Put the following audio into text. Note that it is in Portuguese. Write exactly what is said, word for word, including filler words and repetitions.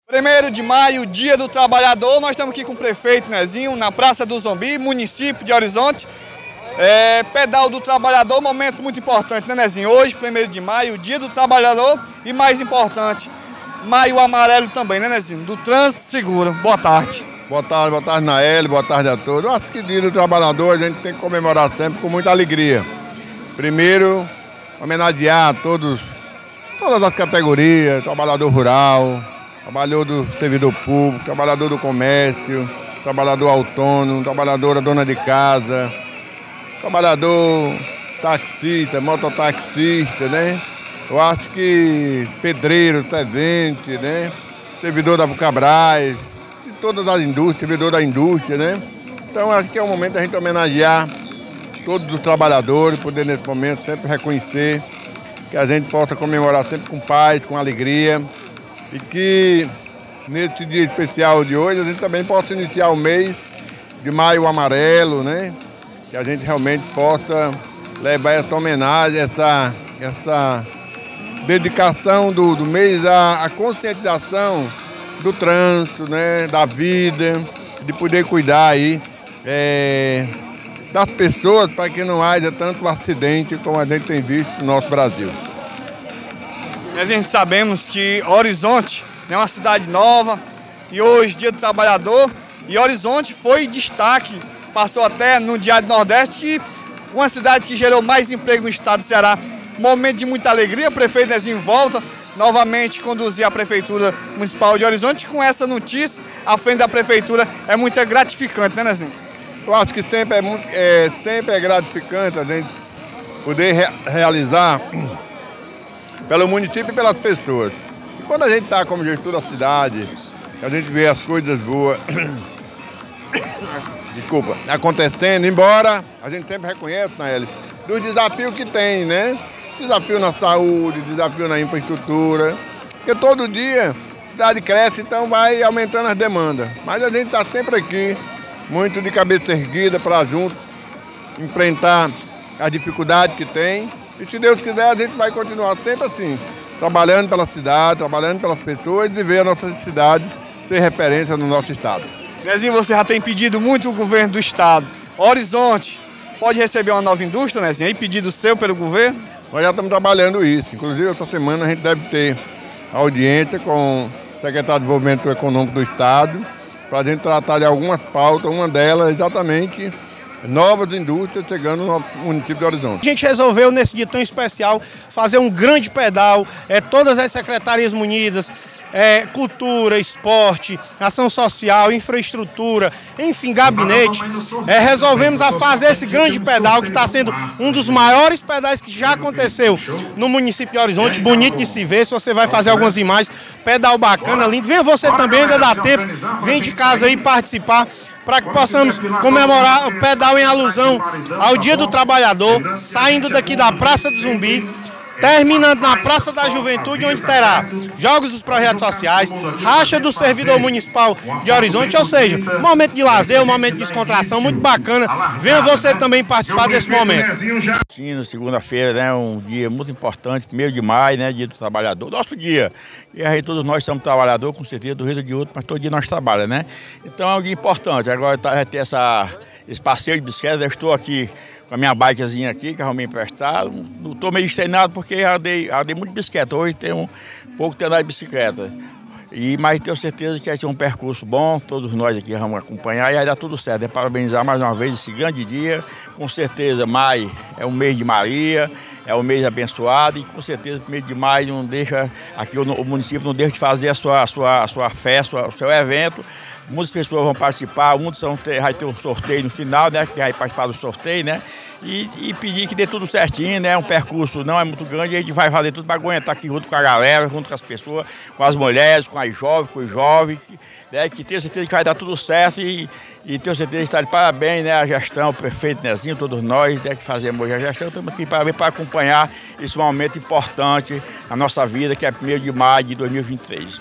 primeiro de maio, Dia do Trabalhador, nós estamos aqui com o prefeito Nezinho, na Praça do Zumbi, município de Horizonte. É, pedal do Trabalhador, momento muito importante, né, Nezinho? Hoje, primeiro de maio, Dia do Trabalhador e, mais importante, Maio Amarelo também, né, Nezinho? Do Trânsito Seguro. Boa tarde. Boa tarde, boa tarde, Naeli, boa tarde a todos. Eu acho que Dia do Trabalhador a gente tem que comemorar sempre com muita alegria. Primeiro, homenagear todos, todas as categorias, trabalhador rural, trabalhador do servidor público, trabalhador do comércio, trabalhador autônomo, trabalhadora dona de casa, trabalhador taxista, mototaxista, né? Eu acho que pedreiro, servente, né? Servidor da Bucabras, de todas as indústrias, servidor da indústria, né? Então acho que é o momento da gente homenagear todos os trabalhadores, poder nesse momento sempre reconhecer, que a gente possa comemorar sempre com paz, com alegria e que nesse dia especial de hoje a gente também possa iniciar o mês de Maio Amarelo, né? Que a gente realmente possa levar essa homenagem, essa, essa dedicação do, do mês à, à conscientização do trânsito, né, da vida, de poder cuidar aí é, das pessoas para que não haja tanto acidente como a gente tem visto no nosso Brasil. A gente sabemos que Horizonte é uma cidade nova e hoje, Dia do Trabalhador, e Horizonte foi destaque, passou até no Diário do Nordeste, que uma cidade que gerou mais emprego no estado do Ceará. Momento de muita alegria, o prefeito Nezinho volta novamente conduzir a Prefeitura Municipal de Horizonte. Com essa notícia, à frente da Prefeitura, é muito gratificante, né, Nezinho? Eu acho que sempre é, muito, é, sempre é gratificante a gente poder re realizar pelo município e pelas pessoas. E quando a gente está como gestor da cidade, a gente vê as coisas boas, desculpa, acontecendo, embora a gente sempre reconhece, Naeli, do desafio que tem, né? Desafio na saúde, desafio na infraestrutura, porque todo dia a cidade cresce, então vai aumentando as demandas. Mas a gente está sempre aqui, muito de cabeça erguida para junto, enfrentar as dificuldades que tem. E se Deus quiser, a gente vai continuar sempre assim, trabalhando pela cidade, trabalhando pelas pessoas e ver a nossa cidade ter referência no nosso estado. Nezinho, você já tem pedido muito o governo do estado. Horizonte pode receber uma nova indústria, Nezinho, aí pedido seu pelo governo? Nós já estamos trabalhando isso. Inclusive, essa semana a gente deve ter audiência com o secretário de Desenvolvimento Econômico do Estado para a gente tratar de algumas pautas, uma delas exatamente novas indústrias chegando no município de Horizonte. A gente resolveu, nesse dia tão especial, fazer um grande pedal, é, todas as secretarias munidas, é, cultura, esporte, ação social, infraestrutura, enfim, gabinete. É, resolvemos a fazer esse grande pedal, que está sendo um dos maiores pedais que já aconteceu no município de Horizonte, bonito de se ver. Se você vai fazer algumas imagens, pedal bacana, lindo. Venha você também, ainda dá tempo, vem de casa aí participar, para que possamos comemorar o pedal em alusão ao Dia do Trabalhador, saindo daqui da Praça do Zumbi, terminando na Praça da Juventude, onde terá jogos dos projetos sociais, racha do servidor municipal de Horizonte, ou seja, um momento de lazer, um momento de descontração muito bacana. Venha você também participar desse momento. Sim, segunda-feira, né, um dia muito importante, primeiro de maio, né, Dia do Trabalhador, nosso dia. E aí todos nós somos trabalhadores, com certeza, do jeito de outro, mas todo dia nós trabalhamos, né? Então é um dia importante. Agora vai ter essa, esse passeio de bicicleta, eu estou aqui com a minha bikezinha aqui, que arrumei emprestado. Não estou meio treinado porque andei, andei muito de bicicleta. Hoje tem um pouco de andar de bicicleta. E, mas tenho certeza que vai ser um percurso bom, todos nós aqui vamos acompanhar e vai dar tudo certo. É parabenizar mais uma vez esse grande dia. Com certeza, maio é um mês de Maria, é um mês abençoado e com certeza o mês de maio não deixa, aqui o, o município não deixa de fazer a sua, a sua, a sua festa, o seu evento. Muitas pessoas vão participar, muitos vão ter, vai ter um sorteio no final, né? Que vai participar do sorteio, né? E, e pedir que dê tudo certinho, né? Um percurso não é muito grande, a gente vai fazer tudo para aguentar aqui junto com a galera, junto com as pessoas, com as mulheres, com as jovens, com os jovens, né? Que tenho certeza que vai dar tudo certo e, e tenho certeza que está de parabéns, né? A gestão, o prefeito Nezinho, todos nós, né, que fazemos hoje a gestão, estamos aqui para, para acompanhar esse momento importante na nossa vida, que é primeiro de maio de dois mil e vinte e três.